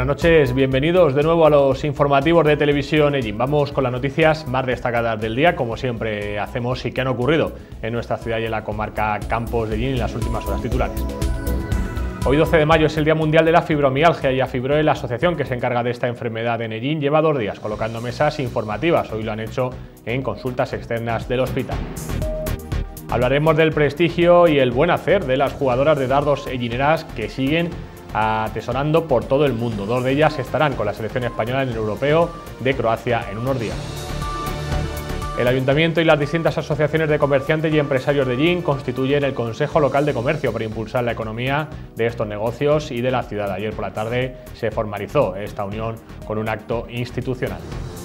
Buenas noches, bienvenidos de nuevo a los informativos de Televisión Ellín. Vamos con las noticias más destacadas del día, como siempre hacemos y que han ocurrido en nuestra ciudad y en la comarca Campos de Ellín en las últimas horas. Titulares. Hoy 12 de mayo es el Día Mundial de la Fibromialgia y Afibroe, la asociación que se encarga de esta enfermedad en Ellín, lleva 2 días colocando mesas informativas. Hoy lo han hecho en consultas externas del hospital. Hablaremos del prestigio y el buen hacer de las jugadoras de dardos ellineras que siguen atesorando por todo el mundo. 2 de ellas estarán con la selección española en el Europeo de Croacia en unos días. El Ayuntamiento y las distintas asociaciones de comerciantes y empresarios de Ellín constituyen el Consejo Local de Comercio para impulsar la economía de estos negocios y de la ciudad. Ayer por la tarde se formalizó esta unión con un acto institucional.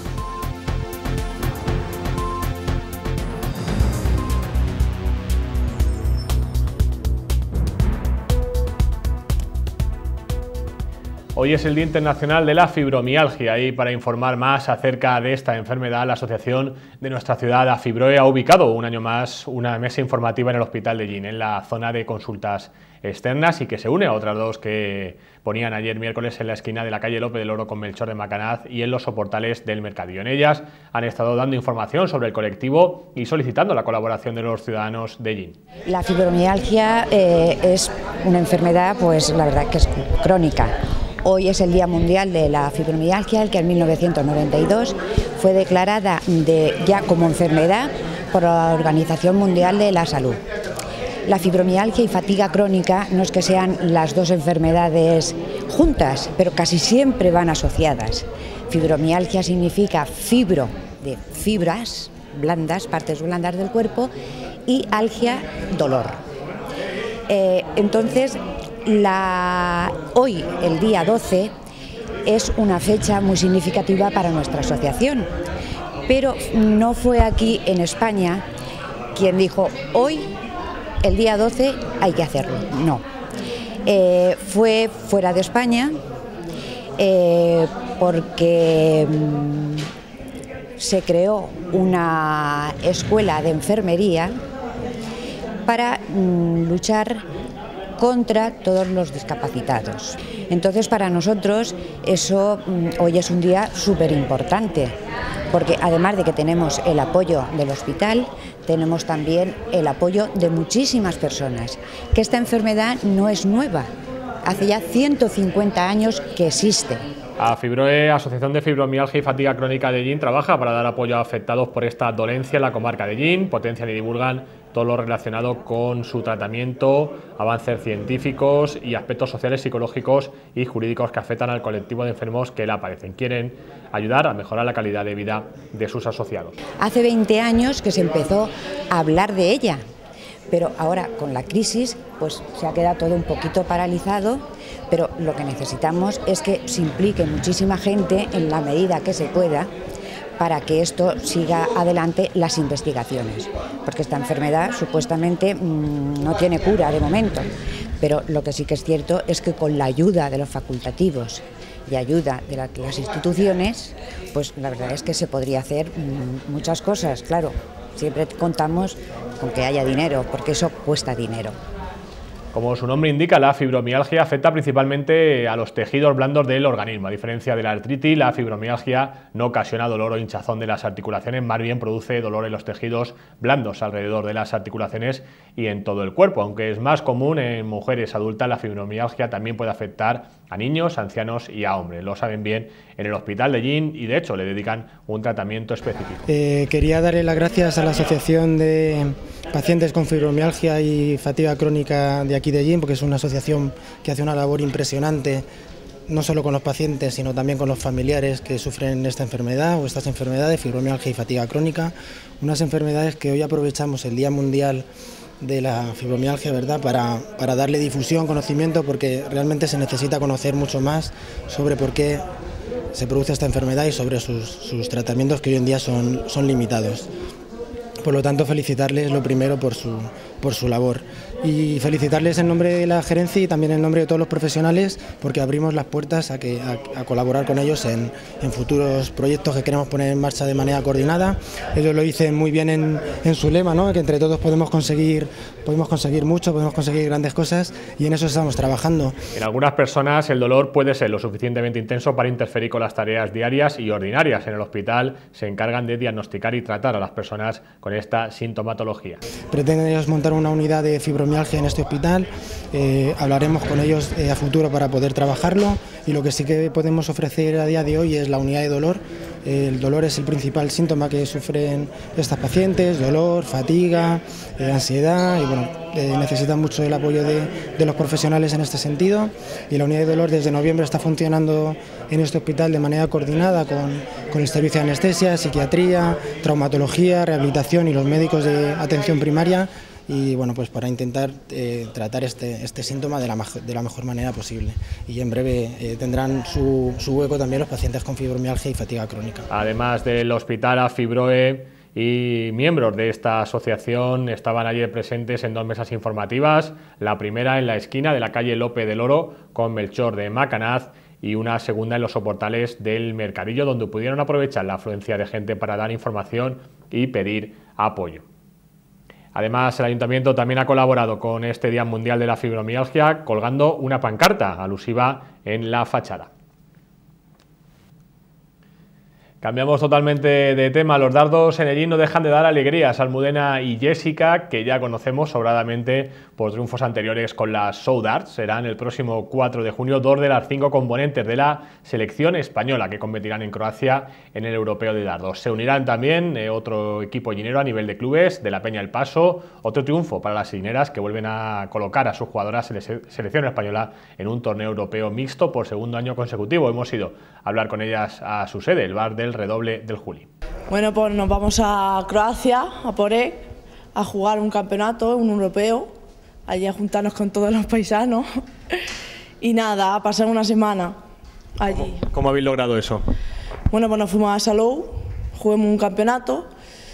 Hoy es el Día Internacional de la Fibromialgia y para informar más acerca de esta enfermedad, la asociación de nuestra ciudad, Afibroe, ha ubicado un año más una mesa informativa en el Hospital de Ellín, en la zona de consultas externas, y que se une a otras 2 que ponían ayer miércoles en la esquina de la calle López del Oro con Melchor de Macanaz y en los soportales del Mercadillo. En ellas han estado dando información sobre el colectivo y solicitando la colaboración de los ciudadanos de Ellín. La fibromialgia es una enfermedad, pues la verdad que es crónica. Hoy es el Día Mundial de la Fibromialgia, el que en 1992 fue declarada ya como enfermedad por la Organización Mundial de la Salud. La fibromialgia y fatiga crónica no es que sean las 2 enfermedades juntas, pero casi siempre van asociadas. Fibromialgia significa fibro, de fibras blandas, partes blandas del cuerpo, y algia, dolor. Entonces, hoy, el día 12, es una fecha muy significativa para nuestra asociación, pero no fue aquí en España quien dijo hoy, el día 12, hay que hacerlo. No, fue fuera de España porque se creó una escuela de enfermería para luchar contra todos los discapacitados. Entonces, para nosotros eso hoy es un día súper importante, porque además de que tenemos el apoyo del hospital, tenemos también el apoyo de muchísimas personas, que esta enfermedad no es nueva, hace ya 150 años que existe. Afibroe, Asociación de Fibromialgia y Fatiga Crónica de Ellín, trabaja para dar apoyo a afectados por esta dolencia en la comarca de Ellín, potencian y divulgan todo lo relacionado con su tratamiento, avances científicos y aspectos sociales, psicológicos y jurídicos que afectan al colectivo de enfermos que la padecen. Quieren ayudar a mejorar la calidad de vida de sus asociados. Hace 20 años que se empezó a hablar de ella, pero ahora con la crisis pues se ha quedado todo un poquito paralizado, pero lo que necesitamos es que se implique muchísima gente en la medida que se pueda para que esto siga adelante las investigaciones, porque esta enfermedad supuestamente no tiene cura de momento, pero lo que sí que es cierto es que con la ayuda de los facultativos y ayuda de las instituciones, pues la verdad es que se podría hacer muchas cosas. Claro, siempre contamos con que haya dinero, porque eso cuesta dinero. Como su nombre indica, la fibromialgia afecta principalmente a los tejidos blandos del organismo. A diferencia de la artritis, la fibromialgia no ocasiona dolor o hinchazón de las articulaciones, más bien produce dolor en los tejidos blandos alrededor de las articulaciones y en todo el cuerpo. Aunque es más común en mujeres adultas, la fibromialgia también puede afectar a niños, ancianos y a hombres. Lo saben bien en el Hospital de Ellín y de hecho le dedican un tratamiento específico. Quería darle las gracias a la Asociación de Pacientes con Fibromialgia y Fatiga Crónica de aquí de Ellín, porque es una asociación que hace una labor impresionante, no solo con los pacientes, sino también con los familiares que sufren esta enfermedad o estas enfermedades, fibromialgia y fatiga crónica, unas enfermedades que hoy aprovechamos el Día Mundial de la Fibromialgia, ¿verdad?, para darle difusión, conocimiento, porque realmente se necesita conocer mucho más sobre por qué se produce esta enfermedad y sobre sus tratamientos, que hoy en día son limitados. Por lo tanto, felicitarles lo primero por su labor. y felicitarles en nombre de la gerencia y también en nombre de todos los profesionales, porque abrimos las puertas a colaborar con ellos en futuros proyectos que queremos poner en marcha de manera coordinada. Ellos lo dicen muy bien en su lema, ¿no? Que entre todos podemos conseguir mucho, podemos conseguir grandes cosas, y en eso estamos trabajando. En algunas personas el dolor puede ser lo suficientemente intenso para interferir con las tareas diarias y ordinarias. En el hospital se encargan de diagnosticar y tratar a las personas con esta sintomatología. Pretenden ellos montar una unidad de fibromialgia en este hospital. Hablaremos con ellos a futuro para poder trabajarlo, y lo que sí que podemos ofrecer a día de hoy es la unidad de dolor. El dolor es el principal síntoma que sufren estas pacientes: dolor, fatiga, ansiedad, y bueno, necesitan mucho el apoyo de los profesionales en este sentido, y la unidad de dolor desde noviembre está funcionando en este hospital de manera coordinada con el servicio de anestesia, psiquiatría, traumatología, rehabilitación y los médicos de atención primaria, y bueno, pues para intentar tratar este síntoma de la mejor manera posible, y en breve tendrán su hueco también los pacientes con fibromialgia y fatiga crónica. Además del hospital, AFIBROE y miembros de esta asociación estaban ayer presentes en 2 mesas informativas, la primera en la esquina de la calle Lope del Oro con Melchor de Macanaz, y una segunda en los soportales del Mercadillo, donde pudieron aprovechar la afluencia de gente para dar información y pedir apoyo. Además, el Ayuntamiento también ha colaborado con este Día Mundial de la Fibromialgia colgando una pancarta alusiva en la fachada. Cambiamos totalmente de tema. Los dardos en Ellín no dejan de dar alegrías a Almudena y Jessica, que ya conocemos sobradamente por triunfos anteriores con las Show Darts. Serán el próximo 4 de junio 2 de las 5 componentes de la selección española que competirán en Croacia en el Europeo de Dardos. Se unirán también otro equipo llinero a nivel de clubes, de la Peña El Paso. Otro triunfo para las llineras, que vuelven a colocar a sus jugadoras en la selección española en un torneo europeo mixto por segundo año consecutivo. Hemos ido a hablar con ellas a su sede, el bar del Redoble del Juli. Bueno, pues nos vamos a Croacia, a Porek, a jugar un campeonato, un europeo, allí a juntarnos con todos los paisanos y nada, a pasar una semana allí. ¿Cómo habéis logrado eso? Bueno, pues nos fuimos a Salou, jugamos un campeonato,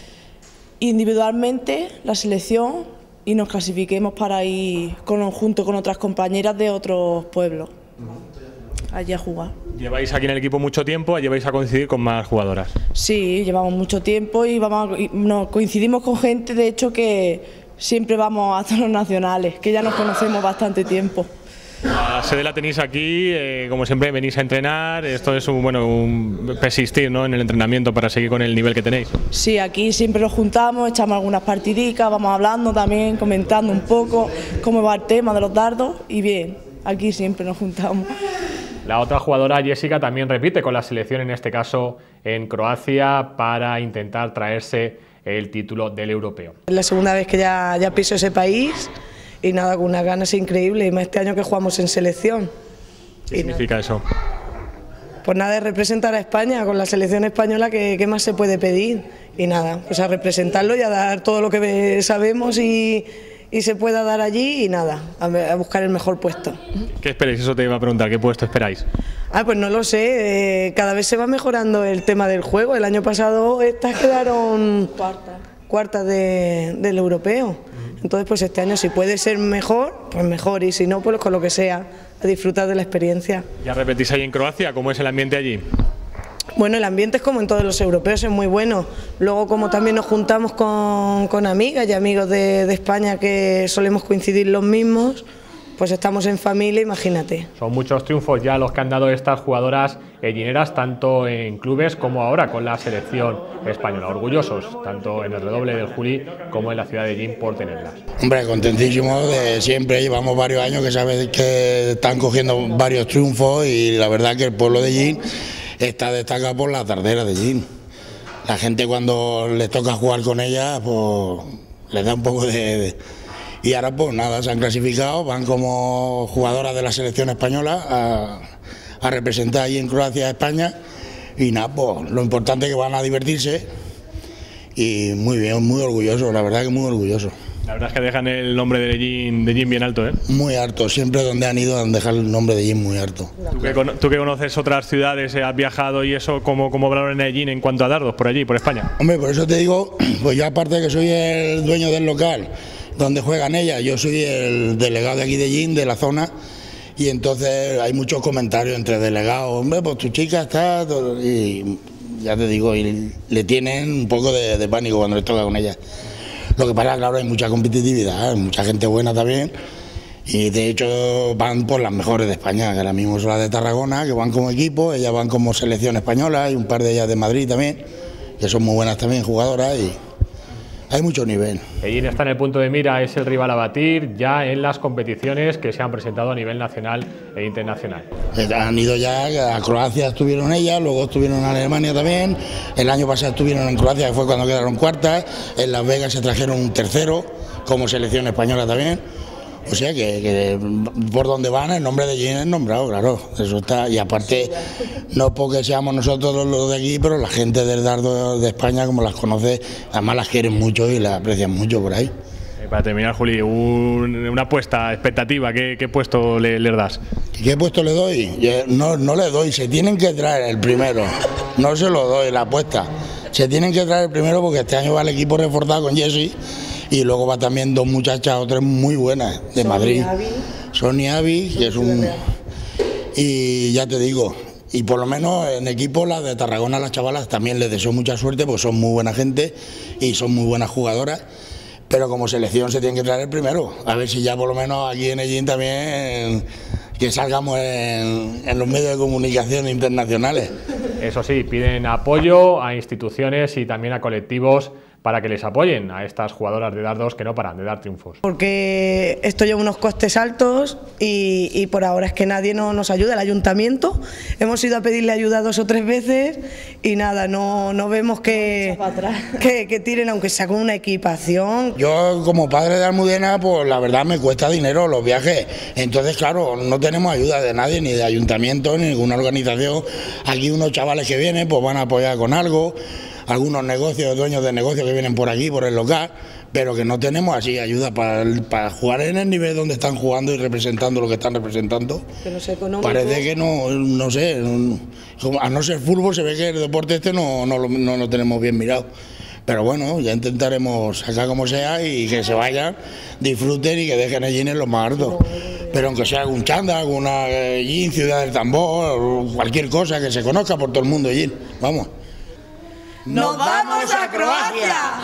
individualmente la selección, y nos clasifiquemos para ir junto con otras compañeras de otros pueblos allí a jugar. ¿Lleváis aquí en el equipo mucho tiempo? ¿Allí vais a coincidir con más jugadoras? Sí, llevamos mucho tiempo y nos coincidimos con gente, de hecho, que siempre vamos a zonas nacionales, que ya nos conocemos bastante tiempo. La sede la tenéis aquí, como siempre venís a entrenar. Esto es un persistir, ¿no?, en el entrenamiento para seguir con el nivel que tenéis. Sí, aquí siempre nos juntamos, echamos algunas partidicas, vamos hablando también, comentando un poco cómo va el tema de los dardos, y bien, aquí siempre nos juntamos. La otra jugadora, Jessica, también repite con la selección, en este caso en Croacia, para intentar traerse el título del europeo. Es la segunda vez que ya piso ese país, y nada, con unas ganas increíbles, y más este año que jugamos en selección. ¿Qué significa eso? Pues nada, es representar a España con la selección española, ¿qué más se puede pedir? Y nada, pues a representarlo y a dar todo lo que sabemos y se pueda dar allí, y nada, a buscar el mejor puesto. ¿Qué esperáis? Eso te iba a preguntar, ¿qué puesto esperáis? Pues no lo sé, cada vez se va mejorando el tema del juego. El año pasado estas quedaron cuartas del europeo. Entonces, pues este año si puede ser mejor, pues mejor, y si no, pues con lo que sea, a disfrutar de la experiencia. ¿Ya repetís ahí en Croacia? ¿Cómo es el ambiente allí? Bueno, el ambiente es como en todos los europeos, es muy bueno. Luego, como también nos juntamos con amigas y amigos de España, que solemos coincidir los mismos, pues estamos en familia, imagínate. Son muchos triunfos ya los que han dado estas jugadoras llineras, tanto en clubes como ahora con la selección española. Orgullosos, tanto en el Redoble del Juli como en la ciudad de Ellín, por tenerlas. Hombre, contentísimos de siempre. Llevamos varios años que sabes que están cogiendo varios triunfos, y la verdad que el pueblo de Ellín está destacado por la tardera de Ellín. La gente, cuando les toca jugar con ella, pues les da un poco de... Y ahora pues nada, se han clasificado, van como jugadoras de la selección española a representar allí en Croacia a España, y nada, pues lo importante es que van a divertirse, y muy bien, muy orgulloso, la verdad que muy orgulloso. La verdad es que dejan el nombre de Ellín bien alto, ¿eh? Muy alto, siempre donde han ido han dejado el nombre de Ellín muy alto. Tú que conoces otras ciudades, has viajado y eso, ¿cómo valoran Ellín en cuanto a dardos por allí, por España? Hombre, por eso te digo, pues yo aparte de que soy el dueño del local donde juegan ellas. Yo soy el delegado de aquí de Jin, de la zona, y entonces hay muchos comentarios entre delegados, hombre, pues tu chica está, y ya te digo, y le tienen un poco de pánico cuando les toca con ella. Lo que pasa, claro, hay mucha competitividad, hay mucha gente buena también, y de hecho van por las mejores de España, que ahora mismo son las de Tarragona, que van como equipo, ellas van como selección española, hay un par de ellas de Madrid también, que son muy buenas también jugadoras, y hay mucho nivel. Ellín está en el punto de mira, es el rival a batir ya en las competiciones que se han presentado a nivel nacional e internacional. Han ido ya a Croacia, estuvieron ellas, luego estuvieron en Alemania también, el año pasado estuvieron en Croacia, que fue cuando quedaron cuartas, en Las Vegas se trajeron un tercero, como selección española también. O sea que por donde van el nombre de Jin es nombrado, claro, eso está, y aparte no porque seamos nosotros los de aquí, pero la gente del dardo de España, como las conoce, además las quieren mucho y las aprecian mucho por ahí. Para terminar, Juli, una apuesta, expectativa, ¿qué puesto le das? ¿Qué puesto le doy? No le doy, se tienen que traer el primero, no se lo doy la apuesta, se tienen que traer el primero porque este año va el equipo reforzado con Jessie. Y luego va también dos muchachas, otras muy buenas, de Madrid. Sonia Avi, que es un... Y ya te digo, y por lo menos en equipo las de Tarragona, las chavalas, también les deseo mucha suerte, porque son muy buena gente y son muy buenas jugadoras. Pero como selección se tienen que traer el primero. A ver si ya por lo menos aquí en Ellín también que salgamos en los medios de comunicación internacionales. Eso sí, piden apoyo a instituciones y también a colectivos para que les apoyen a estas jugadoras de dardos que no paran de dar triunfos. Porque esto lleva unos costes altos y por ahora es que nadie nos ayuda, el ayuntamiento. Hemos ido a pedirle ayuda 2 o 3 veces y nada, no vemos que tiren, aunque sea con una equipación. Yo como padre de Almudena, pues la verdad me cuesta dinero los viajes. Entonces, claro, no tenemos ayuda de nadie, ni de ayuntamiento, ni ninguna organización. Aquí unos chavales que vienen, pues van a apoyar con algo. Algunos negocios, dueños de negocios que vienen por aquí, por el local, pero que no tenemos así ayuda para jugar en el nivel donde están jugando y representando lo que están representando. Que no sea económico. Parece que no sé, a no ser fútbol se ve que el deporte este no lo tenemos bien mirado. Pero bueno, ya intentaremos sacar como sea y que se vayan, disfruten y que dejen allí en lo más alto. Pero aunque sea algún chanda, alguna Ellín, Ciudad del Tambor, cualquier cosa que se conozca por todo el mundo Ellín, vamos. ¡Nos vamos a Croacia!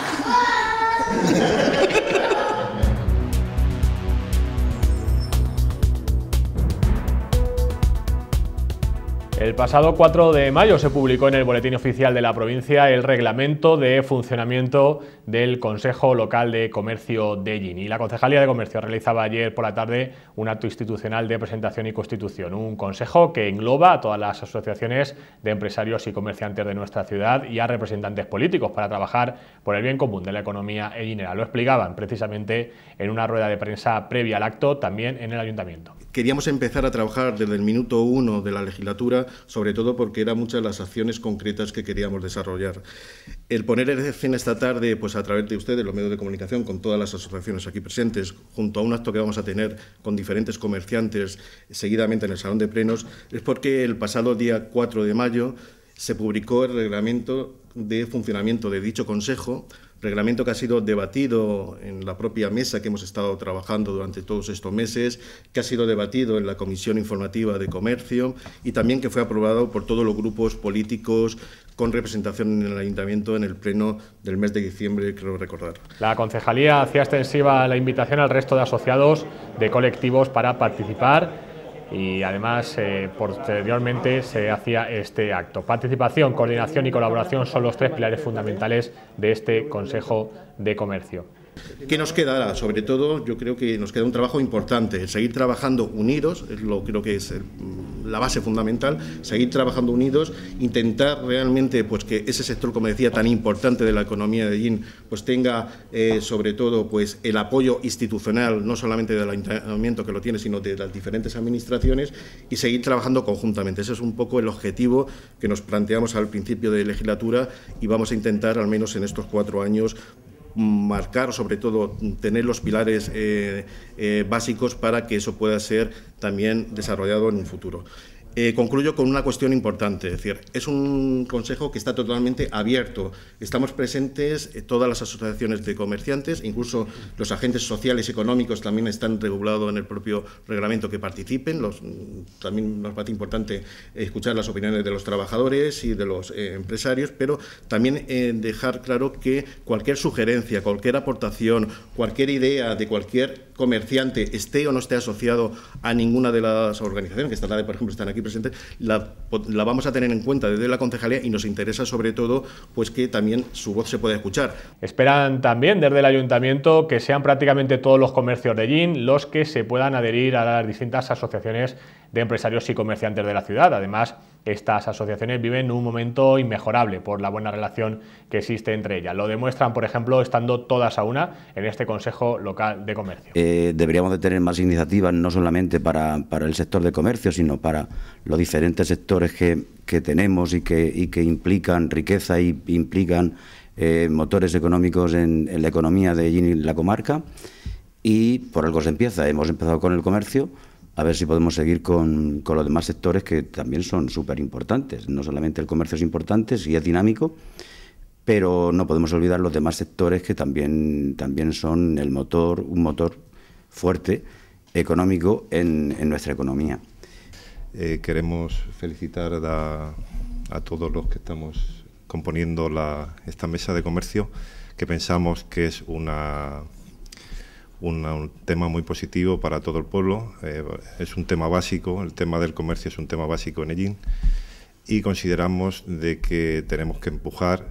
El pasado 4 de mayo se publicó en el Boletín Oficial de la provincia el reglamento de funcionamiento del Consejo Local de Comercio de Ellín. Y la Concejalía de Comercio realizaba ayer por la tarde un acto institucional de presentación y constitución. Un consejo que engloba a todas las asociaciones de empresarios y comerciantes de nuestra ciudad y a representantes políticos para trabajar por el bien común de la economía ellinera. Lo explicaban precisamente en una rueda de prensa previa al acto, también en el Ayuntamiento. Queríamos empezar a trabajar desde el minuto 1 de la legislatura, sobre todo porque eran muchas las acciones concretas que queríamos desarrollar. El poner en escena esta tarde, pues a través de ustedes, los medios de comunicación, con todas las asociaciones aquí presentes, junto a un acto que vamos a tener con diferentes comerciantes seguidamente en el Salón de Plenos, es porque el pasado día 4 de mayo se publicó el reglamento de funcionamiento de dicho Consejo, reglamento que ha sido debatido en la propia mesa que hemos estado trabajando durante todos estos meses, que ha sido debatido en la Comisión Informativa de Comercio y también que fue aprobado por todos los grupos políticos con representación en el Ayuntamiento en el pleno del mes de diciembre, creo recordar. La Concejalía hacía extensiva la invitación al resto de asociados de colectivos para participar y además posteriormente se hacía este acto. Participación, coordinación y colaboración son los 3 pilares fundamentales de este Consejo de Comercio. ¿Qué nos quedará? Sobre todo, yo creo que nos queda un trabajo importante, seguir trabajando unidos, creo que es la base fundamental, seguir trabajando unidos, intentar realmente pues que ese sector, como decía, tan importante de la economía de Ellín, pues tenga sobre todo pues el apoyo institucional, no solamente del Ayuntamiento que lo tiene, sino de las diferentes administraciones, y seguir trabajando conjuntamente. Ese es un poco el objetivo que nos planteamos al principio de legislatura y vamos a intentar, al menos en estos 4 años, marcar, sobre todo, tener los pilares básicos para que eso pueda ser también desarrollado en un futuro. Concluyo con una cuestión importante, es decir, es un consejo que está totalmente abierto. Estamos presentes todas las asociaciones de comerciantes, incluso los agentes sociales y económicos también están regulados en el propio reglamento que participen. También nos parece importante escuchar las opiniones de los trabajadores y de los empresarios, pero también dejar claro que cualquier sugerencia, cualquier aportación, cualquier idea de cualquier comerciante, esté o no esté asociado a ninguna de las organizaciones que esta tarde, por ejemplo, están aquí presentes, la vamos a tener en cuenta desde la concejalía y nos interesa sobre todo pues que también su voz se pueda escuchar. Esperan también desde el ayuntamiento que sean prácticamente todos los comercios de Ellín los que se puedan adherir a las distintas asociaciones de empresarios y comerciantes de la ciudad. Además, estas asociaciones viven un momento inmejorable por la buena relación que existe entre ellas. Lo demuestran, por ejemplo, estando todas a una en este Consejo Local de Comercio. Deberíamos de tener más iniciativas, no solamente para el sector de comercio, sino para los diferentes sectores que tenemos y que implican riqueza y implican motores económicos en la economía de Ellín y la comarca. Y por algo se empieza. Hemos empezado con el comercio, a ver si podemos seguir con los demás sectores que también son súper importantes. No solamente el comercio es importante, sí es dinámico, pero no podemos olvidar los demás sectores que también son un motor fuerte económico en nuestra economía. Queremos felicitar a todos los que estamos componiendo esta mesa de comercio, que pensamos que es un tema muy positivo para todo el pueblo. Es un tema básico, el tema del comercio es un tema básico en Ellín, y consideramos de que tenemos que empujar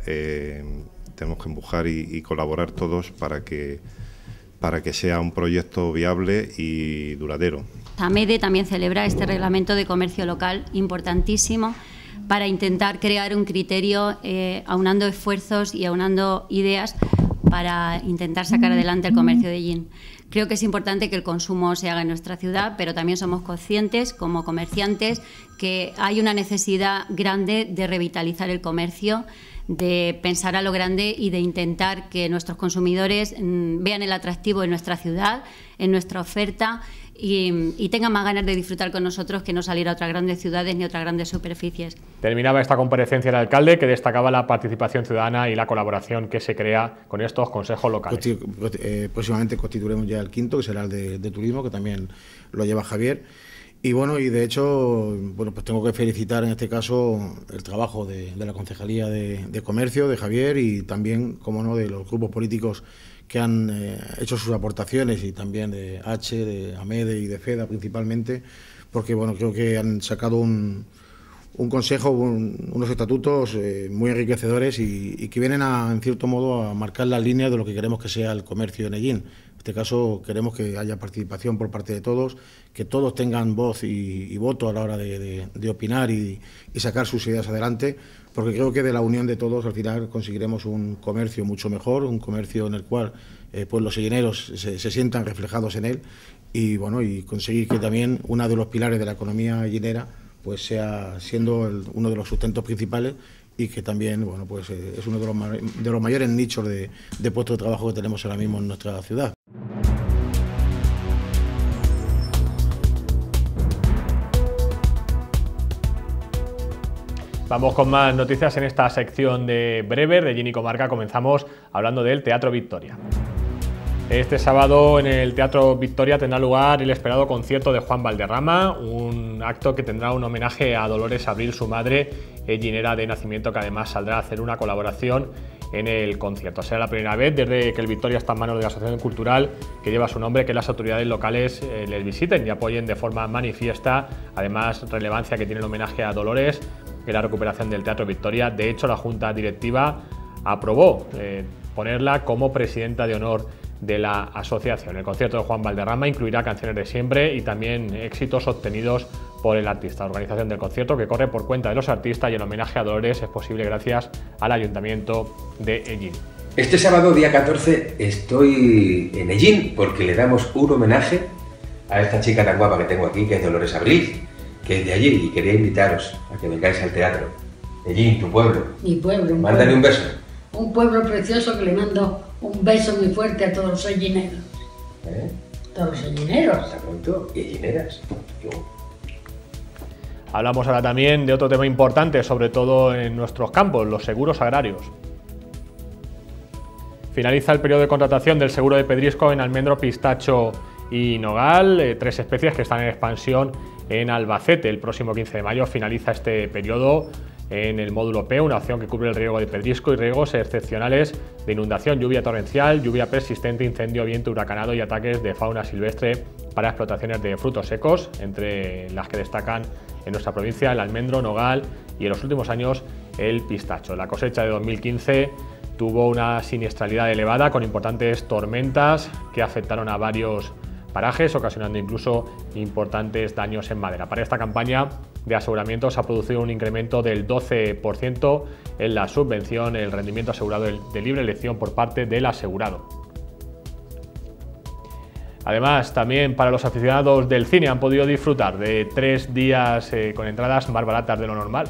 y colaborar todos para que sea un proyecto viable y duradero. AMEDE también celebra este reglamento de comercio local importantísimo para intentar crear un criterio aunando esfuerzos y aunando ideas para intentar sacar adelante el comercio de Ellín. Creo que es importante que el consumo se haga en nuestra ciudad, pero también somos conscientes, como comerciantes, que hay una necesidad grande de revitalizar el comercio, de pensar a lo grande y de intentar que nuestros consumidores vean el atractivo de nuestra ciudad, en nuestra oferta y tengan más ganas de disfrutar con nosotros que no salir a otras grandes ciudades ni a otras grandes superficies. Terminaba esta comparecencia el alcalde, que destacaba la participación ciudadana y la colaboración que se crea con estos consejos locales. Próximamente constituiremos ya el quinto, que será el de turismo, que también lo lleva Javier. Y bueno, y de hecho, bueno, pues tengo que felicitar en este caso el trabajo de la Concejalía de Comercio, de Javier, y también, como no, de los grupos políticos que han hecho sus aportaciones, y también de H, de AMEDE y de FEDA principalmente, porque bueno, creo que han sacado un consejo, unos estatutos muy enriquecedores y que vienen en cierto modo a marcar las líneas de lo que queremos que sea el comercio en Ellín. En este caso queremos que haya participación por parte de todos, que todos tengan voz y voto a la hora de opinar y sacar sus ideas adelante, porque creo que de la unión de todos al final conseguiremos un comercio mucho mejor, un comercio en el cual pues los ellineros se sientan reflejados en él, y bueno, y conseguir que también uno de los pilares de la economía ellinera pues sea siendo uno de los sustentos principales, y que también bueno, pues es uno de los mayores nichos de puestos de trabajo que tenemos ahora mismo en nuestra ciudad. Vamos con más noticias en esta sección de Breves de Ellín y Comarca. Comenzamos hablando del Teatro Victoria. Este sábado en el Teatro Victoria tendrá lugar el esperado concierto de Juan Valderrama, un acto que tendrá un homenaje a Dolores Abril, su madre, ellinera de nacimiento, que además saldrá a hacer una colaboración en el concierto. Será la primera vez desde que el Victoria está en manos de la asociación cultural que lleva su nombre que las autoridades locales les visiten y apoyen de forma manifiesta. Además, relevancia que tiene el homenaje a Dolores en la recuperación del Teatro Victoria. De hecho, la Junta Directiva aprobó ponerla como presidenta de honor de la asociación. El concierto de Juan Valderrama incluirá canciones de siempre y también éxitos obtenidos por el artista. La organización del concierto, que corre por cuenta de los artistas, y el homenaje a Dolores es posible gracias al Ayuntamiento de Ellín. Este sábado, día 14, estoy en Ellín porque le damos un homenaje a esta chica tan guapa que tengo aquí, que es Dolores Abril, que es de allí, y quería invitaros a que vengáis al teatro. Ellín, tu pueblo. Mi pueblo. Mándale un beso. Un pueblo precioso, que le mando un beso muy fuerte a todos los ellineros. Todos los ellineros. Hasta pronto. Y ellineras. Hablamos ahora también de otro tema importante, sobre todo en nuestros campos, los seguros agrarios. Finaliza el periodo de contratación del seguro de pedrisco en almendro, pistacho y nogal, 3 especies que están en expansión en Albacete. El próximo 15 de mayo finaliza este periodo en el módulo P, una opción que cubre el riego de pedrisco y riegos excepcionales de inundación, lluvia torrencial, lluvia persistente, incendio, viento huracanado y ataques de fauna silvestre para explotaciones de frutos secos, entre las que destacan en nuestra provincia el almendro, nogal y en los últimos años el pistacho. La cosecha de 2015 tuvo una siniestralidad elevada con importantes tormentas que afectaron a varios parajes, ocasionando incluso importantes daños en madera. Para esta campaña de aseguramiento se ha producido un incremento del 12% en la subvención, el rendimiento asegurado de libre elección por parte del asegurado. Además, también para los aficionados del cine han podido disfrutar de 3 días con entradas más baratas de lo normal.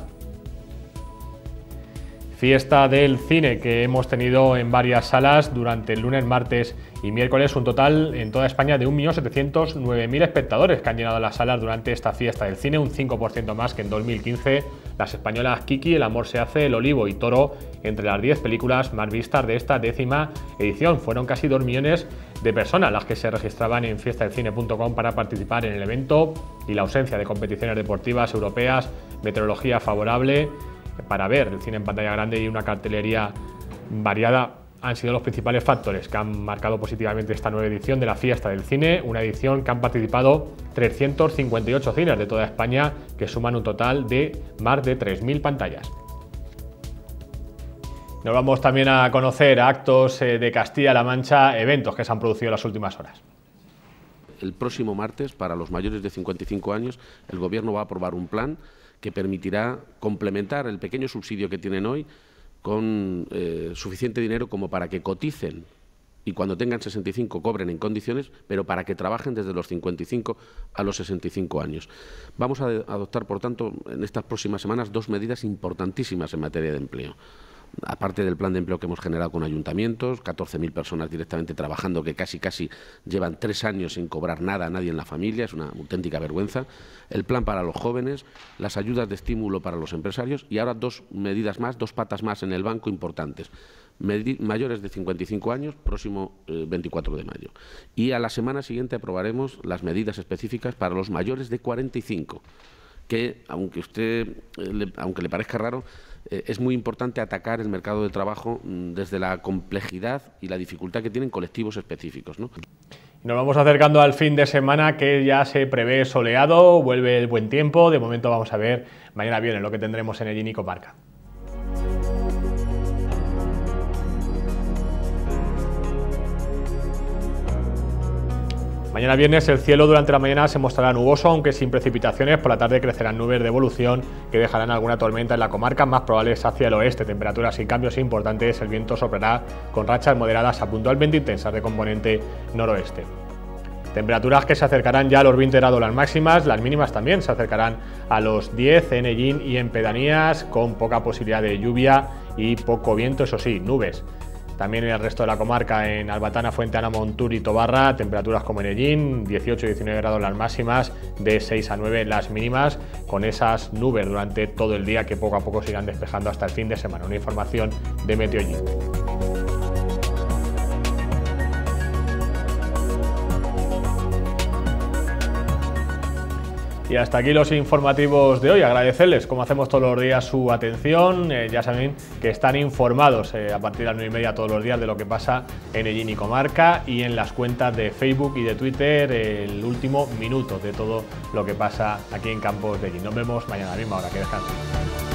Fiesta del cine que hemos tenido en varias salas durante el lunes, martes y miércoles, un total en toda España de 1.709.000 espectadores que han llenado las salas durante esta fiesta del cine, un 5% más que en 2015. Las españolas Kiki, El amor se hace, El olivo y Toro, entre las 10 películas más vistas de esta 10ª edición. Fueron casi 2 millones de personas las que se registraban en fiestadelcine.com para participar en el evento, y la ausencia de competiciones deportivas europeas, meteorología favorable para ver el cine en pantalla grande y una cartelería variada han sido los principales factores que han marcado positivamente esta nueva edición de la Fiesta del Cine, una edición que han participado 358 cines de toda España, que suman un total de más de 3.000 pantallas. Nos vamos también a conocer actos de Castilla-La Mancha, eventos que se han producido en las últimas horas. El próximo martes, para los mayores de 55 años, el Gobierno va a aprobar un plan que permitirá complementar el pequeño subsidio que tienen hoy con suficiente dinero como para que coticen y cuando tengan 65 cobren en condiciones, pero para que trabajen desde los 55 a los 65 años. Vamos a adoptar, por tanto, en estas próximas semanas 2 medidas importantísimas en materia de empleo. Aparte del plan de empleo que hemos generado con ayuntamientos, 14.000 personas directamente trabajando que casi llevan 3 años sin cobrar nada a nadie en la familia, es una auténtica vergüenza. El plan para los jóvenes, las ayudas de estímulo para los empresarios y ahora 2 medidas más, 2 patas más en el banco importantes. Mayores de 55 años, próximo 24 de mayo. Y a la semana siguiente aprobaremos las medidas específicas para los mayores de 45, que aunque le parezca raro, es muy importante atacar el mercado de trabajo desde la complejidad y la dificultad que tienen colectivos específicos, ¿no? Nos vamos acercando al fin de semana, que ya se prevé soleado, vuelve el buen tiempo. De momento vamos a ver mañana viernes lo que tendremos en Ellín y comarca. Mañana viernes el cielo durante la mañana se mostrará nuboso, aunque sin precipitaciones. Por la tarde crecerán nubes de evolución que dejarán alguna tormenta en la comarca, más probables hacia el oeste. Temperaturas sin cambios importantes, el viento soplará con rachas moderadas a puntualmente intensas de componente noroeste. Temperaturas que se acercarán ya a los 20 grados las máximas, las mínimas también se acercarán a los 10 en Ellín y en pedanías, con poca posibilidad de lluvia y poco viento, eso sí, nubes. También en el resto de la comarca, en Albatana, Fuente-Ana, Montur y Tobarra, temperaturas como en Ellín, 18 y 19 grados las máximas, de 6 a 9 las mínimas, con esas nubes durante todo el día que poco a poco sigan despejando hasta el fin de semana. Una información de Meteo Ellín. Y hasta aquí los informativos de hoy. Agradecerles, como hacemos todos los días, su atención. Ya saben que están informados a partir de las 9:30 todos los días de lo que pasa en Ellín y comarca, y en las cuentas de Facebook y de Twitter el último minuto de todo lo que pasa aquí en Campos de Ellín. Nos vemos mañana a la misma hora. Que descansen.